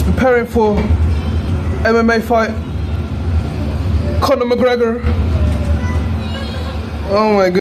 preparing for MMA fight. Conor McGregor. Oh my god.